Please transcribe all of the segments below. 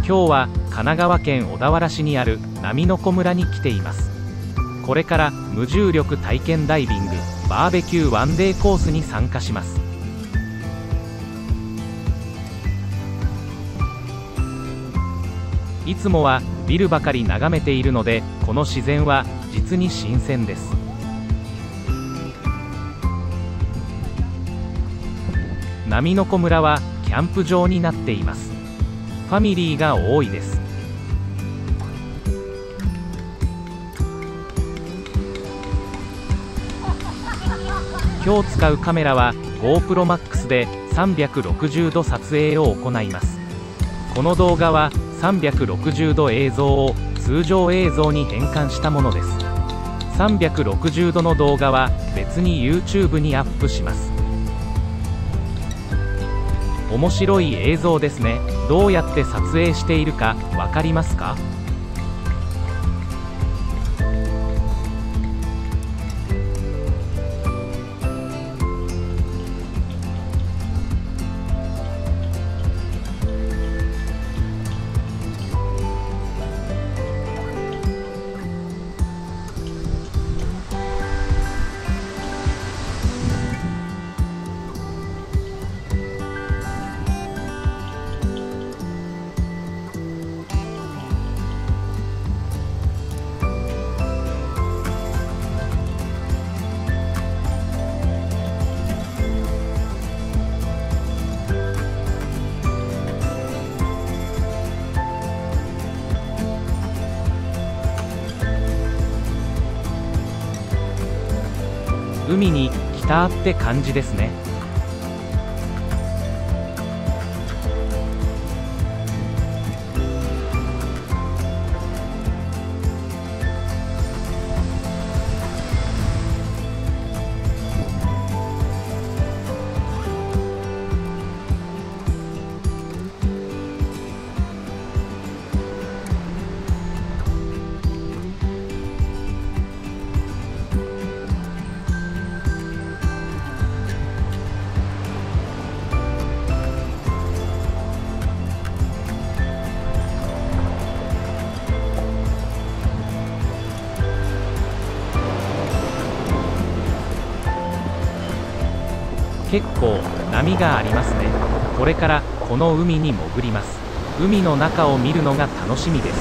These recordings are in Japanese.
今日は神奈川県小田原市にある波の子村に来ています。これから無重力体験ダイビングバーベキューワンデーコースに参加します。いつもはビルばかり眺めているので、この自然は実に新鮮です。波の子村はキャンプ場になっています。ファミリーが多いです。今日使うカメラは GoPro Max で360度撮影を行います。この動画は360度映像を通常映像に変換したものです。360度の動画は別に YouTube にアップします。面白い映像ですね。どうやって撮影しているかわかりますか？海に来たって感じですね。結構波がありますね。これからこの海に潜ります。海の中を見るのが楽しみです。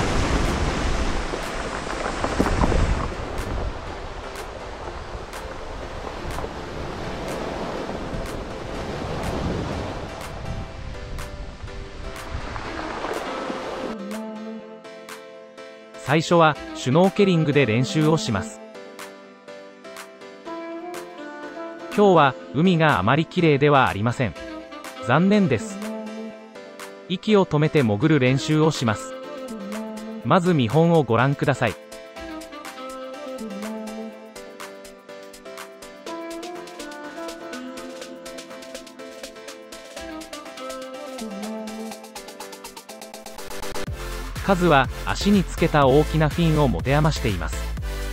最初はシュノーケリングで練習をします。今日は海があまり綺麗ではありません。残念です。息を止めて潜る練習をします。まず見本をご覧ください。カズは足につけた大きなフィンを持て余しています。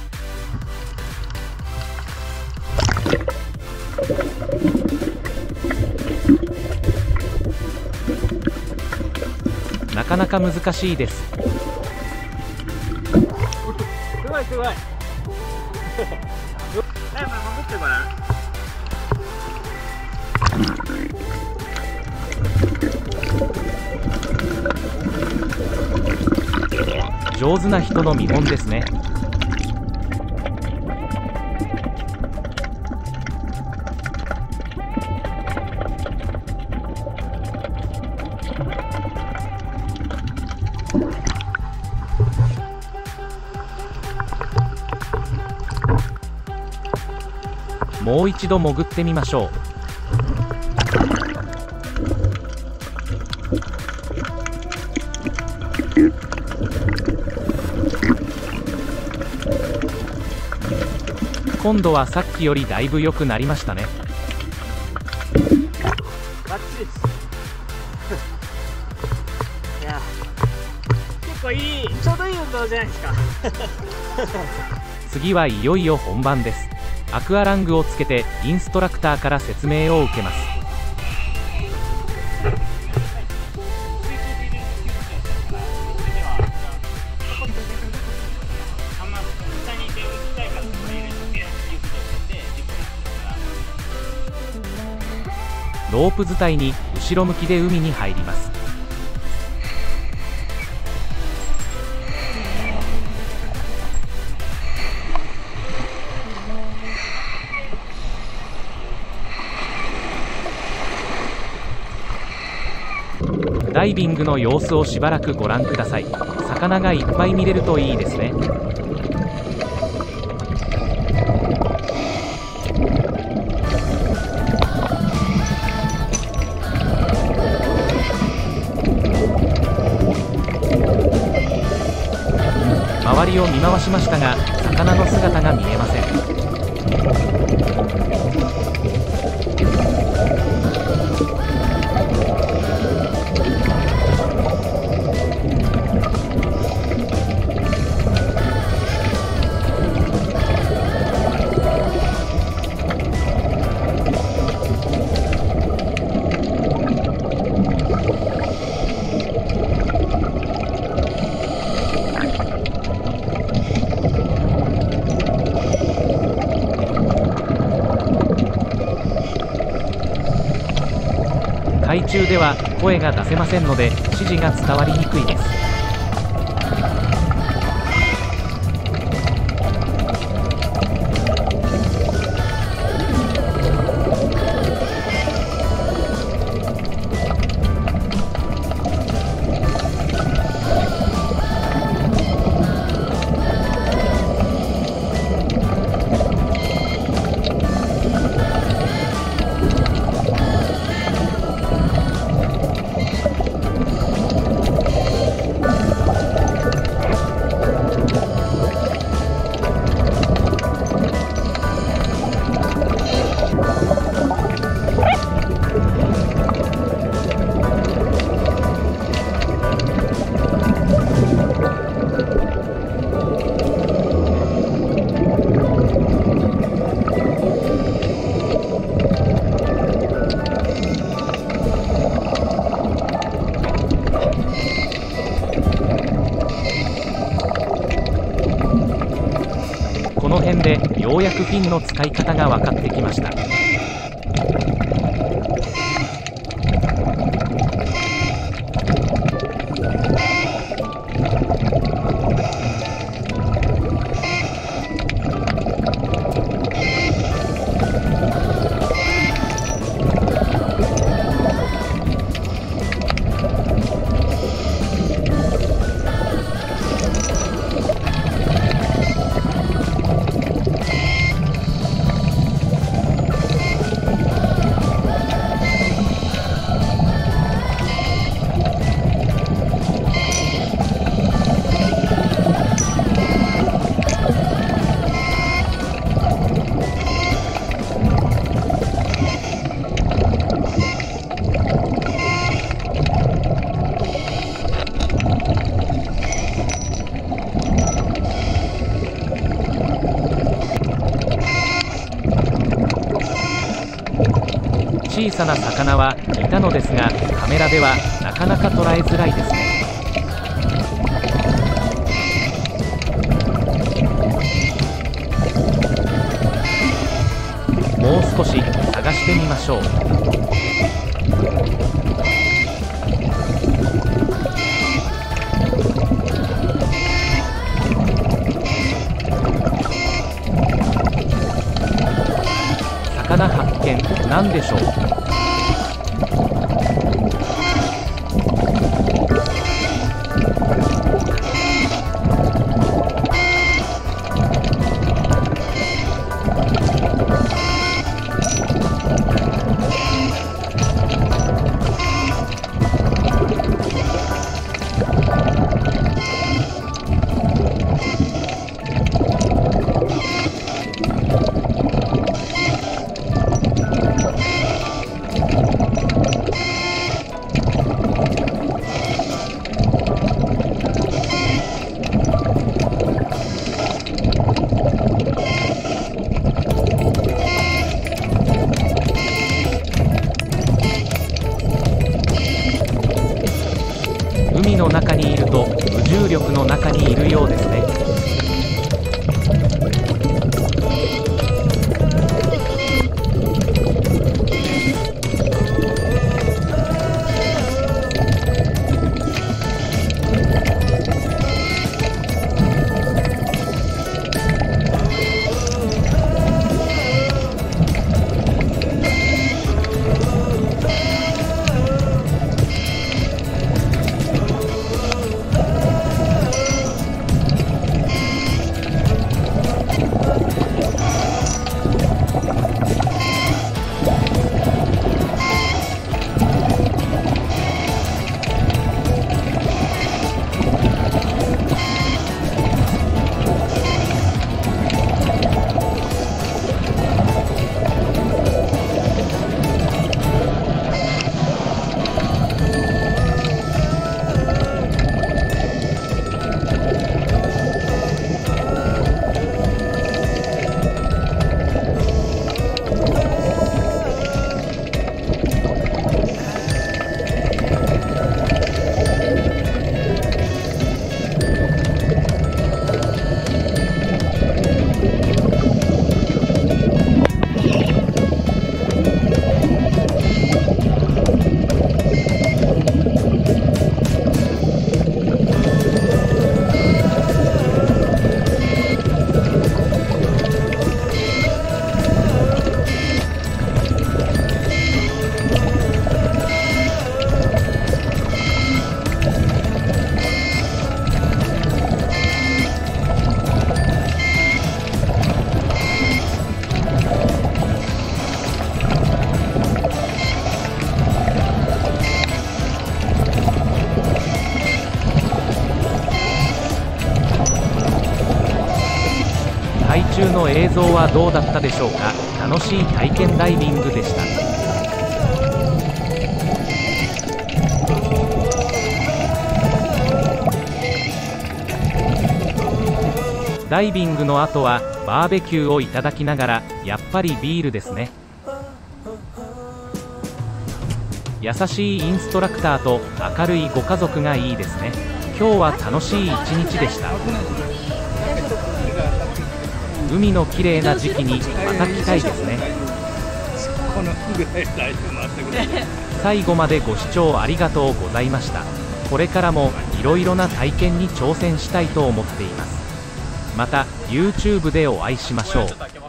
なかなか難しいです。 すごいすごい。早く潜ってごらん。上手な人の見本ですね。もう一度潜ってみましょう。今度はさっきよりだいぶ良くなりましたね。 バッチリです。いや、結構ちょうどいい運動じゃないですか。 次はいよいよ本番です。アクアラングをつけてインストラクターから説明を受けます。 ロープ伝いに後ろ向きで海に入ります。ダイビングの様子をしばらくご覧ください。魚がいっぱい見れるといいですね。周りを見回しましたが、魚の姿が見えません。海中では声が出せませんので指示が伝わりにくいです。この辺でようやくフィンの使い方が分かってきました。小さな魚はいたのですが、カメラではなかなか捉えづらいですね。もう少し探してみましょう。魚発見。なんでしょう。海の中にいると無重力の中にいるようですね。 の映像はどうだったでしょうか。楽しい体験ダイビングでした。ダイビングの後はバーベキューをいただきながら、やっぱりビールですね。優しいインストラクターと明るいご家族がいいですね。今日は楽しい一日でした。海の綺麗な時期にまた来たいですね。最後までご視聴ありがとうございました。これからもいろいろな体験に挑戦したいと思っています。また YouTube でお会いしましょう。